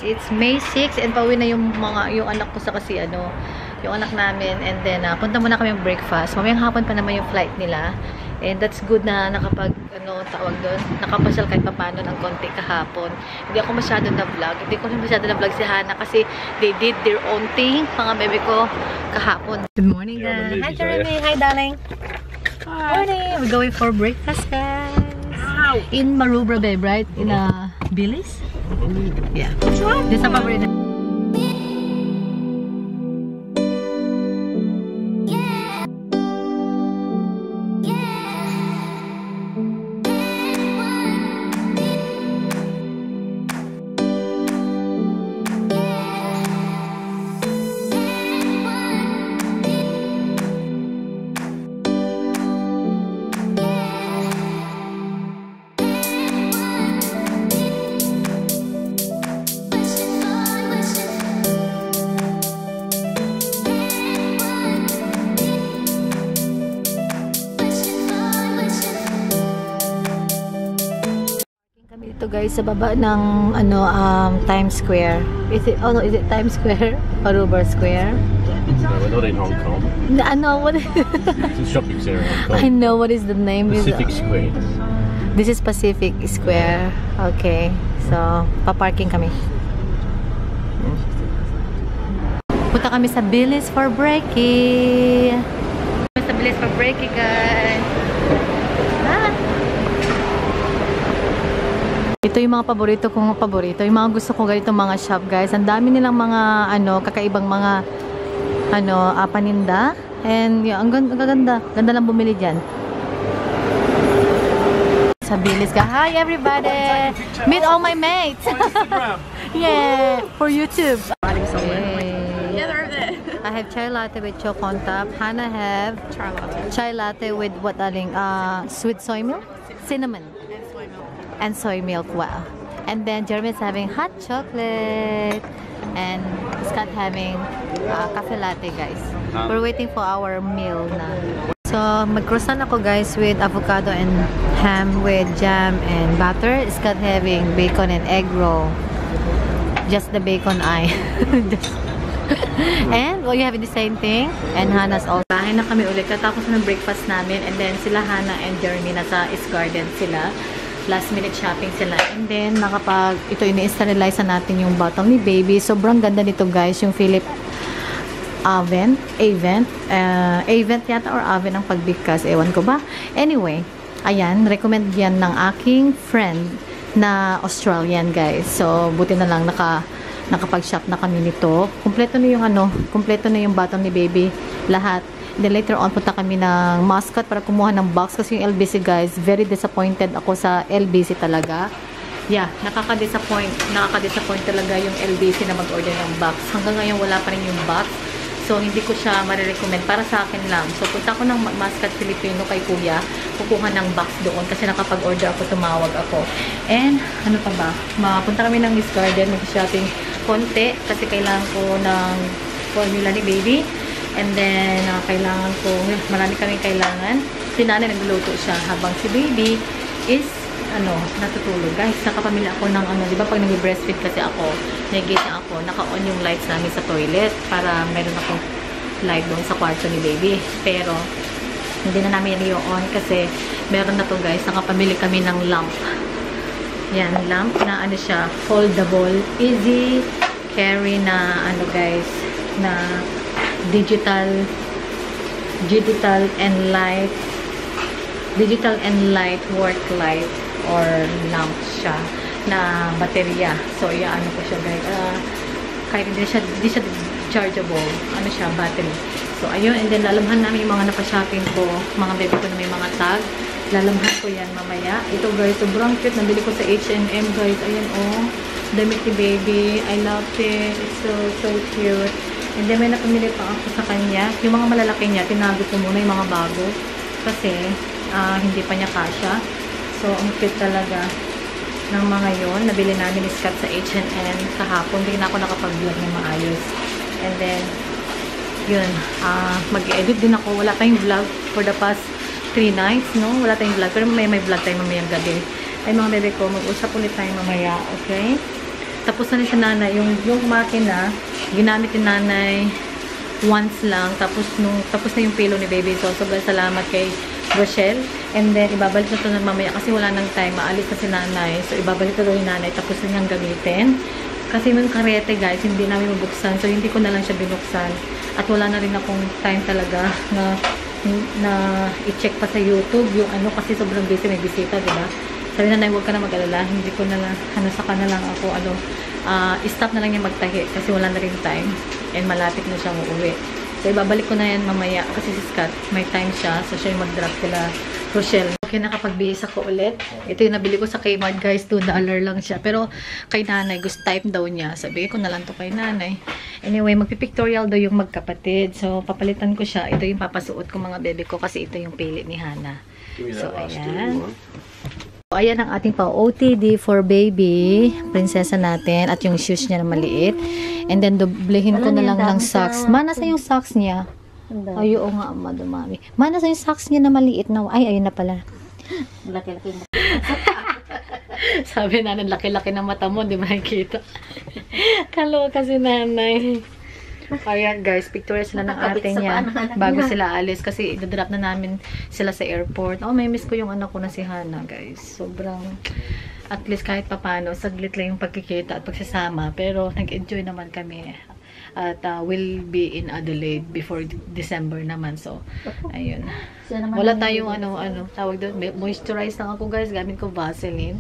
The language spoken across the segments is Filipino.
It's May 6 and pauwi na yung anak ko sa kasi yung anak namin. And then, punta muna kami yung breakfast. Mamayang hapon pa naman yung flight nila. And that's good na nakapag, tawag doon, nakapasyal kahit paano ng konti kahapon. Hindi ako masyado na-vlog. Hindi ko masyado na-vlog si Hannah kasi they did their own thing, mga bebe ko, kahapon. Good morning, guys. Hi, Jeremy. Hi, darling. Hi. Morning. We're going for breakfast, guys. Wow. In Maroubra, babe, right? In Billy's? Yeah. Which one? This is a favorite. Ito guys sa baba ng Times Square. Is it Times Square? Maroubra Square? No, we're not in Hong Kong. What is It's a shopping center in Hong Kong. I know what is the name. Pacific Square. This is Pacific Square. Okay. So, pa-parking kami. Punta kami sa Billy's for brekkie. Sa Billy's for brekkie, guys. Ito yung mga paborito kong paborito. Yung mga gusto ko ganito mga shop, guys. Ang dami nilang mga kakaibang mga paninda. And ang ganda. Ganda lang bumili diyan. Sa Billy's ka. Hi everybody. Meet all my mates. Yeah, for YouTube. Yeah, they're over there. I have chai latte with choco on top. Hannah have chai latte with what, darling? Sweet soy milk, cinnamon. And soy milk, wow. And then Jeremy's having hot chocolate. And Scott having cafe latte, guys. We're waiting for our meal na. So, mag-croissant ako, guys, with avocado and ham with jam and butter. Scott having bacon and egg roll. Just the bacon eye. And, you having the same thing. And Hannah's also. Bahay na kami ulit. Katapos ng breakfast namin. And then, sila Hannah and Jeremy nasa East Garden sila. Last minute shopping sila. And then, ito ini-sterilize natin yung bottle ni baby. Sobrang ganda nito, guys. Yung Philip Avent yata or Avent ang pagbigkas. Ewan ko ba? Anyway, ayan. Recommend yan ng aking friend na Australian, guys. So, buti na lang nakapag-shop na kami nito. Kompleto na yung bottle ni baby. Lahat. Then later on, punta kami ng Muscat para kumuha ng box. Kasi yung LBC, guys, very disappointed ako sa LBC talaga. Yeah, nakaka-disappoint talaga yung LBC na mag-order ng box. Hanggang ngayon, wala pa rin yung box. So, hindi ko siya marirecommend. Para sa akin lang. So, punta ko ng Muscat Filipino kay Kuya. Kukuha ng box doon. Kasi nakapag-order ako, tumawag ako. And, ano pa ba? Punta kami ng Miss Garden. Mag-shopping konti. Kasi kailangan ko ng formula ni baby. And then, marami kaming kailangan. Si nanay nagluluto siya habang si baby is, natutulog. Guys, nakapamili ako ng, di ba pag nag-breastfeed kasi ako, nagising ako, naka-on yung lights namin sa toilet para meron akong light doon sa kwarto ni baby. Pero, hindi na namin i-on kasi meron na to, guys. Nakapamili kami ng lamp. Yan, lamp na siya, foldable, easy carry na, guys, na digital and light work light or lamp siya na baterya. So ko siya, guys, kahit hindi siya chargeable, siya, battery. So ayun, and then lalamhan namin yung mga napa-shopping ko, mga baby ko na may mga tag, lalamhan ko yan mamaya. Ito, guys, sobrang cute, nabili ko sa H&M, guys. Ayan, damit ni baby, I love it, it's so cute. And then, may napamili pa ako sa kanya. Yung mga malalaki niya, tinago ko muna yung mga bago. Kasi, hindi pa niya kasya. So, ang cute talaga ng mga yon. Nabili namin ni Scott sa H&M kahapon. Hindi na ako nakapag-vlog ng maayos. And then, yun. Mag-edit din ako. Wala tayong vlog for the past 3 nights, no? Wala tayong vlog. Pero may vlog tayo mamayang gabi. Ay, mga bebe ko, mag-usap ulit tayo mamaya. Okay? Tapos na rin siya nanay. Yung makina, ginamit ni nanay once lang. Tapos na yung pilo ni baby. So, sobrang salamat kay Rochelle. And then, ibabalik na ito na mamaya kasi wala nang time. Maalis na si nanay. So, ibabalik na ito ni nanay. Tapos na niyang gamitin. Kasi yung karete, guys, hindi namin mabuksan. So, hindi ko na lang siya binuksan. At wala na rin akong time talaga na i-check pa sa YouTube yung ano kasi sobrang busy, may bisita, diba? Sabi na, huwag ka na mag-alala, hindi ko na lang, saka na lang ako, stop na lang niya magtahi kasi wala na rin time and malapit na siyang uuwi. So, ibabalik ko na yan mamaya kasi si Scott, may time siya, so siya yung mag-drop sila Rochelle. Okay, nakapagbihis ako ulit. Ito yung nabili ko sa Kmart, guys, $2 lang siya. Pero kay nanay, gusto type daw niya. Sabi ko na lang to kay nanay. Anyway, magpipictorial daw yung magkapatid. So, papalitan ko siya. Ito yung papasuot ko mga bebe ko kasi ito yung pili ni Hana. So, ayan. So, ayan ang ating pa-OTD for baby. Prinsesa natin. At yung shoes niya na maliit. And then, doblehin ko na lang ng socks. Nasa yung socks niya? Ay, oo nga, madumami. Nasa yung socks niya na maliit na. Ay, ayun na pala. Laki-laki na. Sabi na, laki-laki ng mata mo, di makikita. Kaloka si nanay. Ayan guys, picture sila ng ate niya bago sila alis kasi idadrop na namin sila sa airport. Oh, may miss ko yung anak ko na si Hana, guys. Sobrang, at least kahit papano, saglit lang yung pagkikita at pagsasama. Pero nag-enjoy naman kami. At we'll be in Adelaide before December naman. So, ayun. Wala tayong tawag doon. Moisturize lang ako, guys. Gamit ko Vaseline.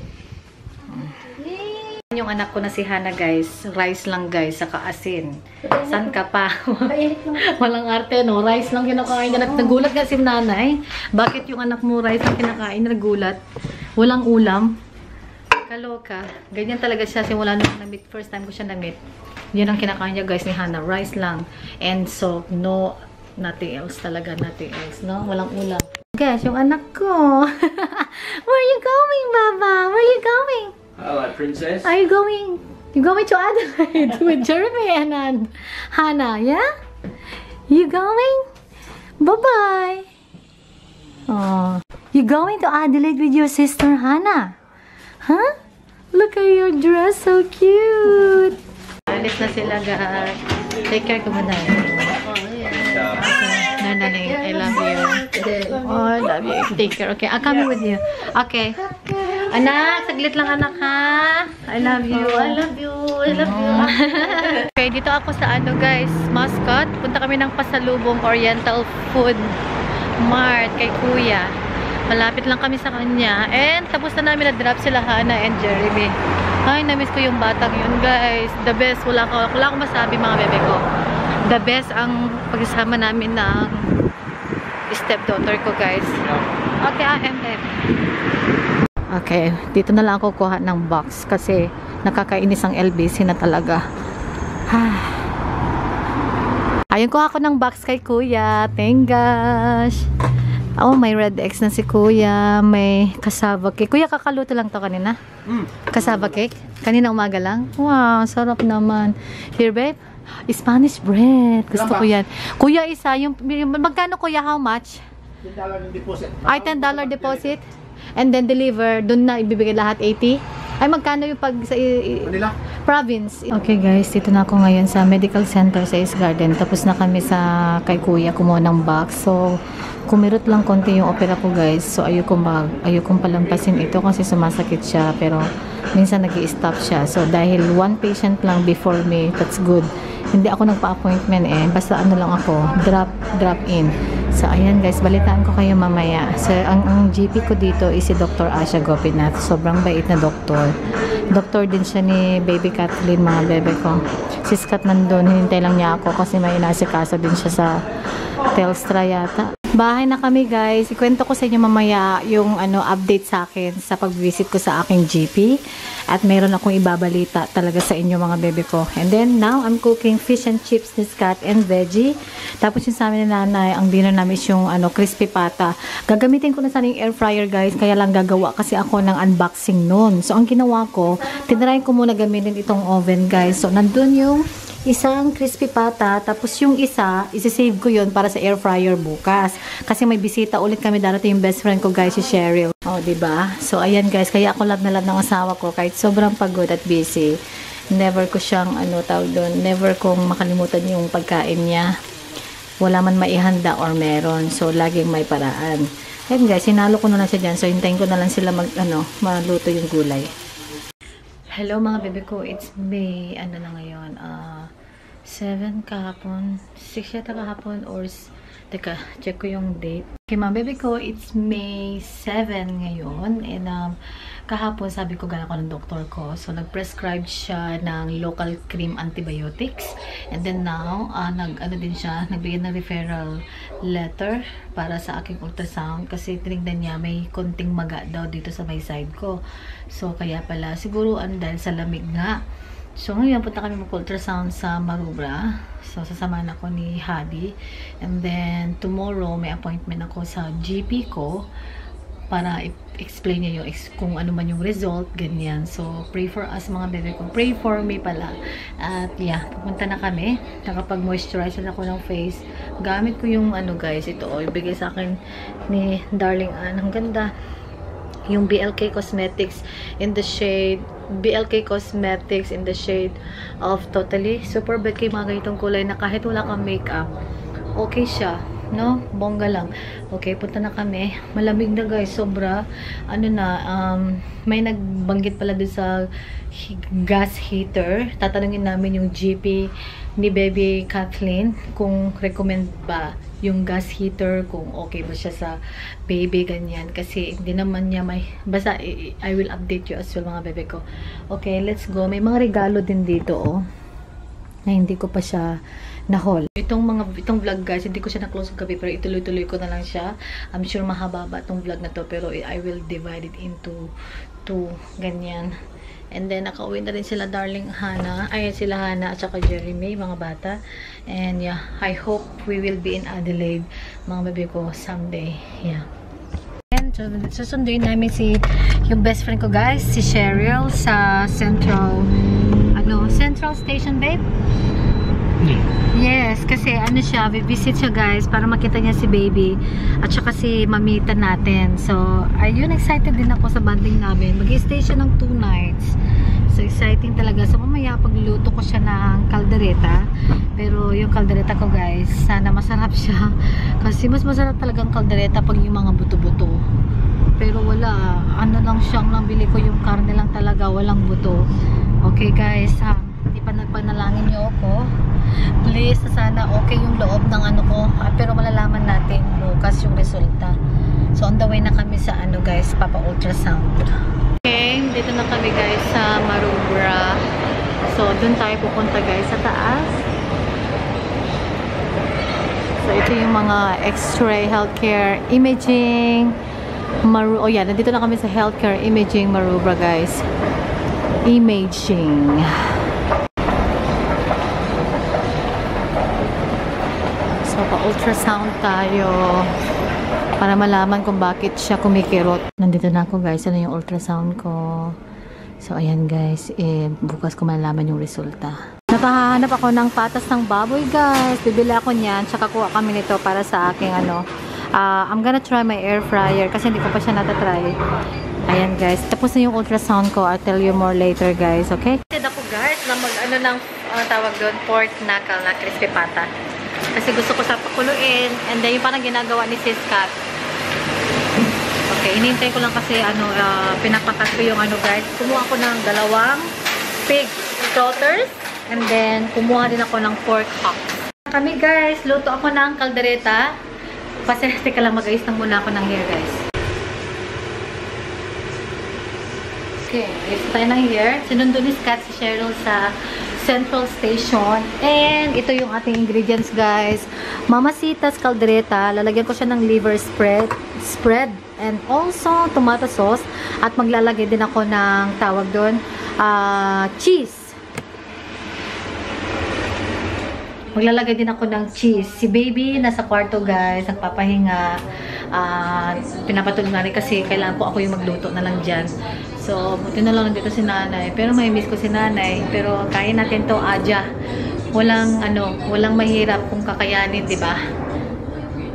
Yung anak ko na si Hana, guys. Rice lang, guys. Saka asin. San ka pa? Walang arte, no? Rice lang kinakain niya. Nagulat nga si nanay. Bakit yung anak mo rice lang kinakain? Nagulat. Walang ulam. Kaloka. Ganyan talaga siya. Simula nung na-meet. First time ko siya na-meet. Yan ang kinakain niya, guys, ni Hana. Rice lang. And so, no, nothing else talaga. Nothing else, no? Walang ulam. Guys, yung anak ko. Where are you going, Baba? Where are you going? Hello, princess. Are you going? You going to Adelaide with Jeremy and Hana, yeah? You going? Bye-bye. Oh, you going to Adelaide with your sister, Hana? Huh? Look at your dress, so cute. Alis na sila, guys. Take care ko muna. Nanay, I love you. Oh, I love you. Take care. Okay, I'm coming with you. Okay. Anak, saglit lang anak, ha? I love you. I love you. I love you. Okay, dito ako sa guys, Mascot. Punta kami ng pasalubong Oriental Food Mart kay Kuya. Malapit lang kami sa kanya. And tapos na namin na-drop sila Hana and Jeremy. Ay, na-miss ko yung batang yun, guys. The best. Wala akong masabi, mga bebe ko. The best ang pagsasama namin ng stepdaughter ko, guys. Okay, Okay, dito na lang ako kuha ng box kasi nakakainis ang LBC na talaga. Ayun, kuha ako ng box kay Kuya. Thank gosh. Oh, may red X na si Kuya. May cassava cake. Kuya, kakaluto lang to kanina? Cassava cake? Kanina umaga lang? Wow, sarap naman. Here, babe. Spanish bread. Gusto ko yan. Kuya, isa. Magkano, Kuya? How much? $10 deposit. Ay, $10 deposit? And then deliver. Doon na ibibigay lahat 80? Ay, magkano yung pag sa Manila? province? Okay guys, dito na ako ngayon sa medical center sa East Garden. Tapos na kami sa kay Kuya kumuha ng box. So, kumirot lang konti yung opera ko, guys. So, ayokong palampasin ito kasi sumasakit siya. Pero, minsan nag-i-stop siya. So, dahil one patient lang before me, that's good. Hindi ako nagpa-appointment Basta lang ako, drop in. So, ayan guys, balitaan ko kayo mamaya. So, ang GP ko dito is si Dr. Asha Gopinath. Sobrang bait na doktor. Doktor din siya ni Baby Kathleen, mga bebe ko. Si Scott nandun, hinintay lang niya ako kasi may inasikaso din siya sa Telstra yata. Bahay na kami, guys. Ikwento ko sa inyo mamaya yung update sa akin sa pag-visit ko sa aking GP. At meron akong ibabalita talaga sa inyo, mga bebe ko. And then, now, I'm cooking fish and chips ni Scott and veggie. Tapos yung sa amin ni nanay, ang dinner namin is yung crispy pata. Gagamitin ko na sana yung air fryer, guys. Kaya lang gagawa kasi ako ng unboxing nun. So, ang ginawa ko, tinry ko muna gamitin itong oven, guys. So, nandun yung isang crispy pata, tapos yung isa, isi-save ko yun para sa air fryer bukas. Kasi may bisita ulit kami, darating yung best friend ko, guys, si Cheryl. Oh, 'di ba? So ayan guys, kaya ako love na love ng asawa ko kahit sobrang pagod at busy. Never ko siyang tawag doon, never kong makalimutan yung pagkain niya. Wala man maihanda or meron. So laging may paraan. Ayan guys, sinalo ko na lang siya dyan. So hintayin ko na lang sila maluto yung gulay. Hello mga bebe ko, it's May, na ngayon, 7 kahapon, 6 yata kahapon, or, teka, check ko yung date. Okay mga bebe ko, it's May 7 ngayon, and kahapon sabi ko gala ko ng doktor ko, so nag-prescribe siya ng local cream antibiotics, and then now, nagbigay ng referral letter para sa aking ultrasound, kasi tinignan niya may konting maga daw dito sa may side ko. So, kaya pala, siguro dahil sa lamig nga. So, ngayon, punta kami mag-ultrasound sa Maroubra. So, sasamahan ako ni Hadi. And then, tomorrow, may appointment ako sa GP ko para explain niya yung kung ano man yung result, ganyan. So, pray for us mga bebe ko. Pray for me pala. At yeah, pupunta na kami. Nakapag-moisturize ako ng face. Gamit ko yung guys, ito ibigay sa akin ni Darling Ann. Ang ganda. Yung BLK Cosmetics in the shade of Totally. Super bad kay mga ganitong kulay na kahit wala kang makeup, okay siya, no? Bongga lang. Okay, punta na kami. Malamig na guys, sobra. May nagbanggit pala dun sa gas heater. Tatanungin namin yung GP ni Baby Kathleen kung recommend ba yung gas heater, kung okay ba siya sa baby, ganyan. Kasi hindi naman niya basta I will update you as well mga bebe ko. Okay, let's go. May mga regalo din dito, na hindi ko pa siya na-haul. Itong vlog guys, hindi ko siya na-close gabi, pero ituloy-tuloy ko na lang siya. I'm sure mahaba-ba itong vlog na to, pero I will divide it into 2, ganyan. And then, nakauwi na rin sila Hana at saka Jeremy, mga bata. And yeah, I hope we will be in Adelaide, mga baby ko, someday. Yeah. And susunduin namin yung best friend ko guys, si Cheryl, sa Central Station, babe? Yes, kasi siya, visit siya guys, para makita niya si baby at saka si mamita natin. So, ayun, excited din ako sa banding namin. Mag-stay siya ng 2 nights. So, exciting talaga. So, mamaya pagluluto ko siya ng kaldereta. Pero yung kaldereta ko guys, sana masarap siya. Kasi mas masarap talaga ang kaldereta pag yung mga buto-buto. Pero wala, lang siyang nabili ko, yung karne lang talaga, walang buto. Okay guys, hindi pa nagpanalangin niyo ako. Please, sana okay yung loob ng ko. Pero malalaman natin bukas yung resulta. So, on the way na kami sa guys, papa-ultrasound. Okay, dito na kami guys sa Maroubra. So, dun tayo pupunta guys sa taas. So, ito yung mga X-ray healthcare imaging nandito na kami sa healthcare imaging Maroubra guys. Imaging. So, pa-ultrasound tayo para malaman kung bakit siya kumikirot. Nandito na ako guys. Ano yung ultrasound ko? So, ayan guys. Bukas ko malalaman yung resulta. Nakahanap ako ng patas ng baboy guys. Bibili ako niyan. Tsaka kuha kami nito para sa aking I'm gonna try my air fryer kasi hindi ko pa siya natatry. Ayan guys. Tapos na yung ultrasound ko. I'll tell you more later guys. Okay? Excited ako guys na ng tawag doon, pork knuckle na crispy pata. Kasi gusto ko sa pakuluin. And then yung parang ginagawa ni Sis Kat. Okay, hinihintay ko lang kasi pinapakat ko yung guys. Kumuha ako ng 2 pig trotters. And then kumuha din ako ng pork hock. Kami guys, luto ako ng kaldereta. Pasensya ka lang, mag-ayos lang muna ako ng hair guys. Okay, ayos tayo ng hair. Sinundo ni Scott si Cheryl sa Central Station. And ito yung ating ingredients guys. Mamacita's caldereta. Lalagyan ko siya ng liver spread and also tomato sauce. At maglalagay din ako ng tawag doon, cheese. Maglalagay din ako ng cheese. Si baby nasa kwarto guys, nagpapahinga. Pinapatulog na rin kasi kailangan ko ako yung magluto na lang dyan. So, buti na lang nandito si nanay. Pero may miss ko si nanay. Pero kaya natin to, Adja. Walang mahirap kung kakayanin, di ba?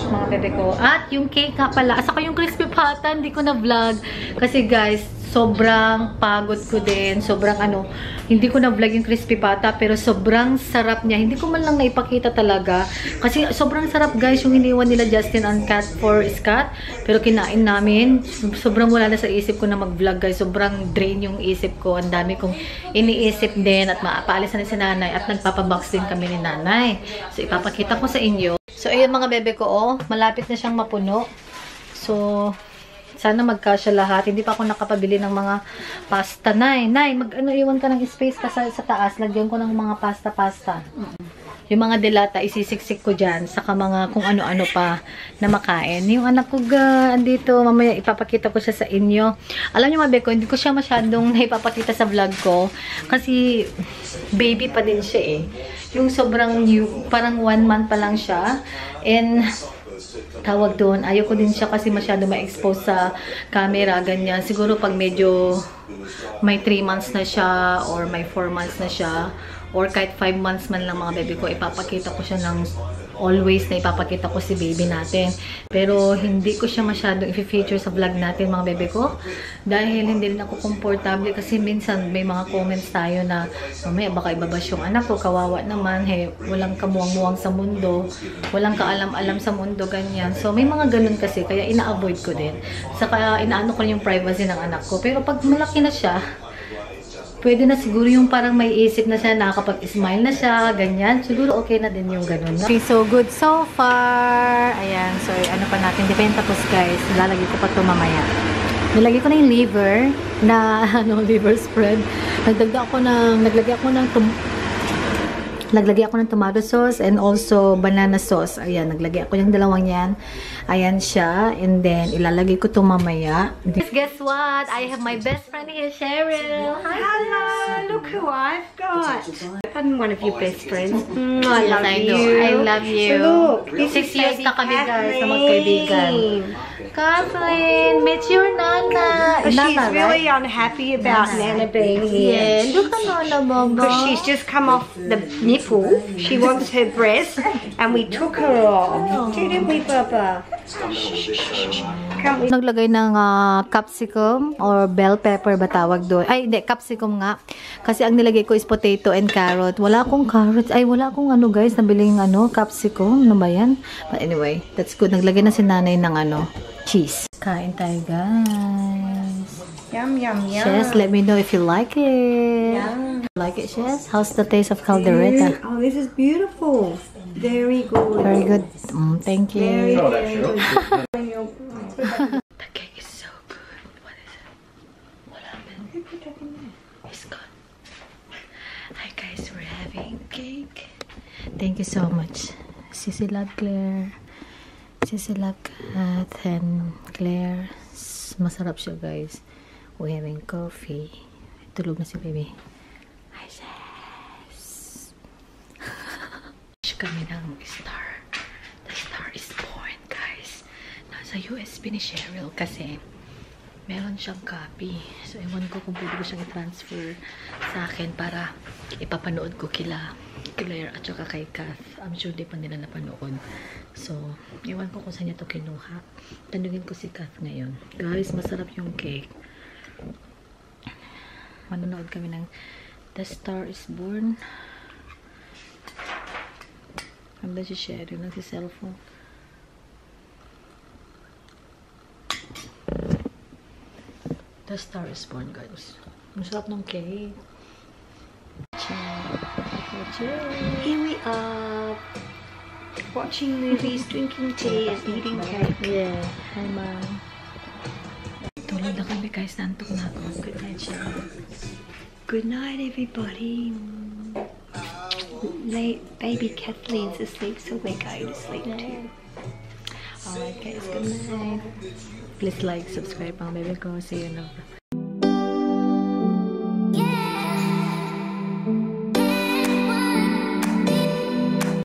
mga bebe ko. At yung cake nga pala. Saka yung crispy pata, hindi ko na vlog. Kasi guys, sobrang pagod ko din. Sobrang hindi ko na vlog yung crispy pata. Pero sobrang sarap niya. Hindi ko man lang naipakita talaga. Kasi sobrang sarap guys yung iniwan nila Justin and Kat for Scott. Pero kinain namin. Sobrang wala na sa isip ko na mag-vlog guys. Sobrang drain yung isip ko. Ang dami kong iniisip din. At paalis na si nanay. At nagpapabox din kami ni nanay. So ipapakita ko sa inyo. So ayun mga bebe ko, malapit na siyang mapuno. So sana magkasya lahat. Hindi pa ako nakapabili ng mga pasta. Nay, iwan ka ng space ka sa taas. Lagyan ko ng mga pasta. Yung mga delata, isisiksik ko dyan. Saka mga kung ano-ano pa na makain. Yung anak ko andito, mamaya ipapakita ko siya sa inyo. Alam niyo mga beko, hindi ko siya masyadong naipapakita sa vlog ko. Kasi baby pa din siya eh. Yung sobrang new, parang 1 month pa lang siya. And tawag doon, ayaw ko din siya kasi masyado ma-expose sa camera, ganyan. Siguro pag medyo may 3 months na siya or may 4 months na siya or kahit 5 months man lang mga baby ko, ipapakita ko siya ng always na ipapakita ko si baby natin. Pero hindi ko siya masyadong i-feature sa vlog natin mga baby ko dahil hindi rin ako komportable kasi minsan may mga comments tayo na mamaya baka ibabash yung anak ko, kawawa naman, walang kamuwang-muwang sa mundo, walang kaalam-alam sa mundo, ganyan. So may mga ganun kasi kaya ina-avoid ko din. Saka inaano ko yung privacy ng anak ko. Pero pag malaki na siya, pwede na siguro yung parang may isip na siya, nakakapag-smile na siya, ganyan. Siguro okay na din yung ganun. Okay, so good so far. Ayan, so ano pa natin, di pa yung tapos guys. Nilalagay ko pa ito mamaya. Nilagay ko na yung liver na, liver spread. Naglagay ako ng tomato sauce and also banana sauce. Ayan, naglagay ako yung dalawang yan. Ayan siya. And then, ilalagay ko ito mamaya. Guess what? I have my best friend here, Cheryl. Hi, Hello, look who I've got. I'm one of your best friends. I love you. I love you. Look, this 6 is years baby na kami guys na Kathleen. magkaibigan. Kathleen, meet your Nana. But she's Nana, really right? unhappy about Nana being Yeah, here. look at Nana, Mama. Because she's just come off the nipple. She wants her breast, and we took her off. Didn't we, Papa? Come we Naglagay ng capsicum or bell pepper ba tawag doon? Ay, hindi, capsicum nga. Kasi ang nilagay ko is potato and carrot. Wala akong carrots. Ay, wala akong guys, nabiling capsicum. Ano ba yan? But anyway, that's good. Naglagay na si nanay ng cheese. Kain tayo, guys. Yum, yum, yum. Shes, let me know if you like it. Yum. Like it, Shes? How's the taste of caldereta? Oh, this is beautiful. Very good. Very good. Thank you. Very, very good. The cake is so good. What is it? What happened? It's gone. Hi guys, we're having cake. Thank you so much. Sissy love Claire. Sissy love Kat and Claire. Masarap siya guys. We're having coffee. Tulog na si baby. Hi sis. Kami ng star. The star is born guys. Nasa USB ni Cheryl kasi meron siyang copy. So, ewan ko kung pwede ko siyang i-transfer sa akin para ipapanood ko kila Claire at saka kay Kath. I'm sure di pa nila napanood. So, ewan ko kung saan niya ito kinuha. Tanungin ko si Kath ngayon. Guys, masarap yung cake. Manonood kami ng The Star is Born. Handa si Cheryl lang si cellphone. The Star is Born, guys. Masarap ng cake. Here we are, watching movies, drinking tea, and eating cake. Yeah. Hi, Mom. Tulog na kami, guys. Nantok na ako. Good night, Cheryl. Good night, everybody. Baby Kathleen's asleep, so we're going to sleep too. Alright, guys. Good night. Please like, subscribe, mga baby ko. See you now.